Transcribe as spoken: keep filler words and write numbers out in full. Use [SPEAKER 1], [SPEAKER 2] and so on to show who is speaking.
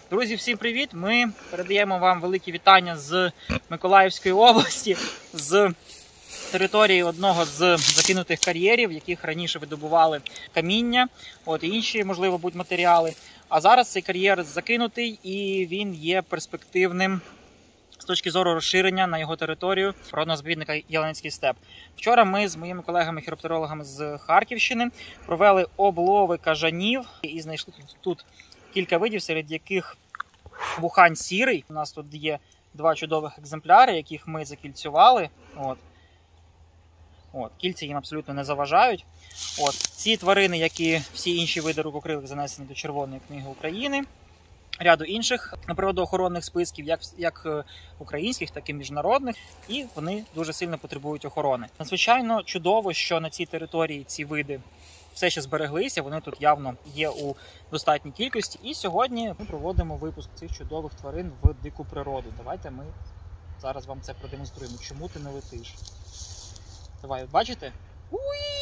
[SPEAKER 1] Друзі, всім привіт! Ми передаємо вам великі вітання з Миколаївської області, з території одного з закинутих кар'єрів, в яких раніше видобували каміння, от, і інші, можливо, будь матеріали. А зараз цей кар'єр закинутий і він є перспективним з точки зору розширення на його територію природного заповідника Ялинський степ. Вчора ми з моїми колегами-хіроптерологами з Харківщини провели облови кажанів і знайшли тут, тут кілька видів, серед яких вухань сірий. У нас тут є два чудових екземпляри, яких ми закільцювали. От. От. Кільця їм абсолютно не заважають. От. Ці тварини, як і всі інші види рукокрилих, занесені до Червоної книги України. Ряду інших природоохоронних списків, як, як українських, так і міжнародних, і вони дуже сильно потребують охорони. Надзвичайно чудово, що на цій території ці види все ще збереглися, вони тут явно є у достатній кількості. І сьогодні ми проводимо випуск цих чудових тварин в дику природу. Давайте ми зараз вам це продемонструємо. Чому ти не летиш? Давай, бачите? Уї!